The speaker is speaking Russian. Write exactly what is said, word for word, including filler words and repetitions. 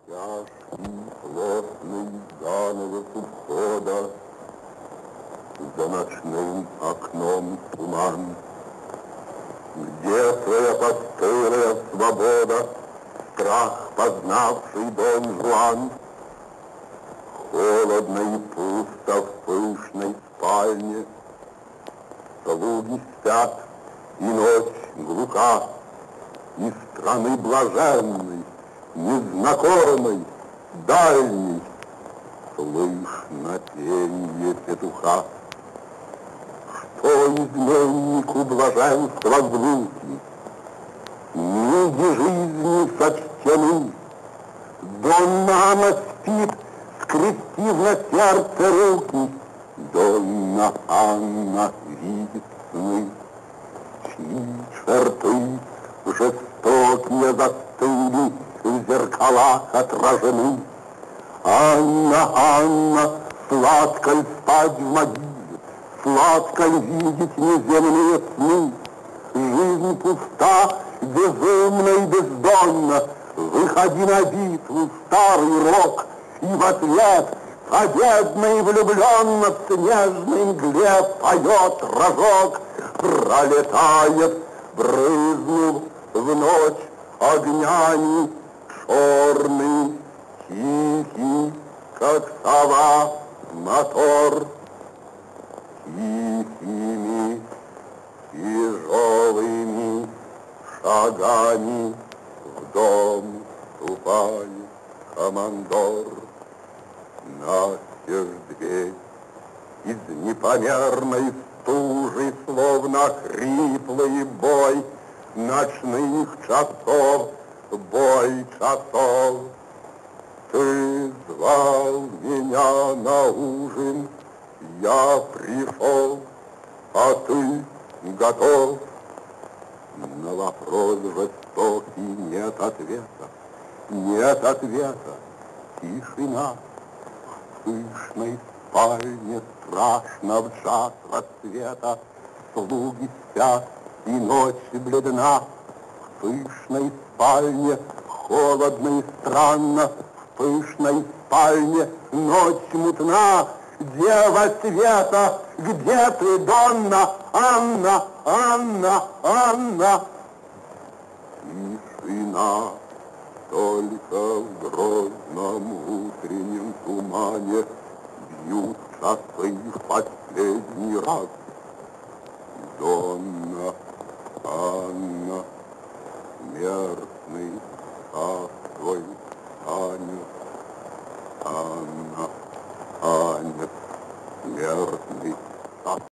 Тяжкий, плотный занавес ухода, за ночным окном туман. Где твоя постылая свобода, страх, познавший Дон Жуан? Холодно и пусто в пышной спальне, слуги спят, и ночь глуха, из страны блаженной, незнакомой, дальней, слышно пенье петуха. Что изменнику блаженства звуки, книги жизни сочтены, Донна Анна спит, скрестив на сердце руки, Донна Анна видит сны, чьи черты жестокие застыли, в зеркалах отражены. Анна, Анна, сладко ль спать в могиле, сладко ль видеть неземные сны? Жизнь пуста, безумна и бездонна, выходи на битву, старый рок, и в ответ победно и влюбленно в снежной мгле поет рожок. Пролетает, брызнув в ночь огнями, черный, тихий, как сова, мотор. Тихими, тяжелыми шагами в дом ступает командор. Настежь дверь, из непомерной стужи, словно хриплый бой ночных часов, бой часов. Ты звал меня на ужин, я пришел, а ты готов? На вопрос жестокий нет ответа, нет ответа, тишина. В пышной спальне страшно в час рассвета, слуги спят, и ночь бледна. В пышной спальне холодно и странно, в пышной спальне ночь мутна. Дева света, где ты, Донна Анна, Анна, Анна? Тишина, только в грозном утреннем тумане бьют часы в последний раз. Донна Анна, смертный час твой станет. Анна, Аня, смертный час.